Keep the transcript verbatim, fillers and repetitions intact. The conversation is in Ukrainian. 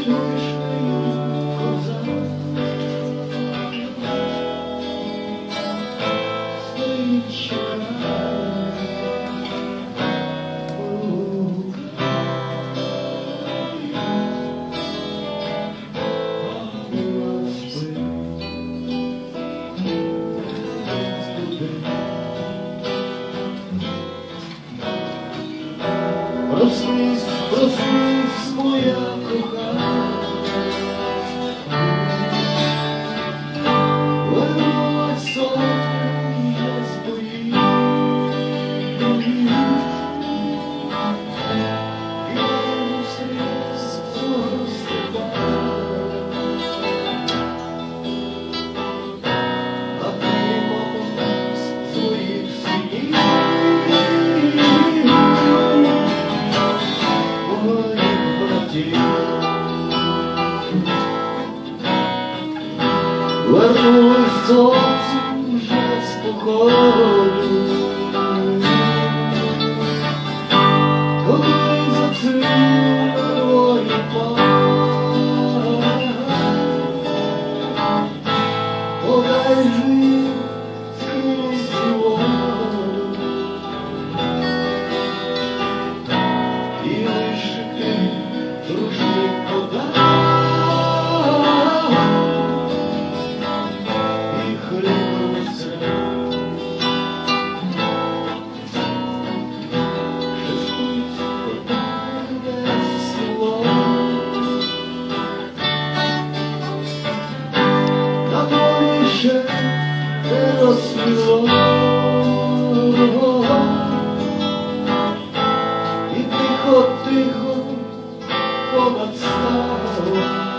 Проснись, проснись, моя кохана, вернулась сонце з боїв, і вслід свого степа, а ти молодець своїх синів. Вернулось сонце вже з походу, коли зацвіла паль, подай жив скрізь воду, і лише ти рушник подай. Не розсвіло, і тихо-тихо понад ставом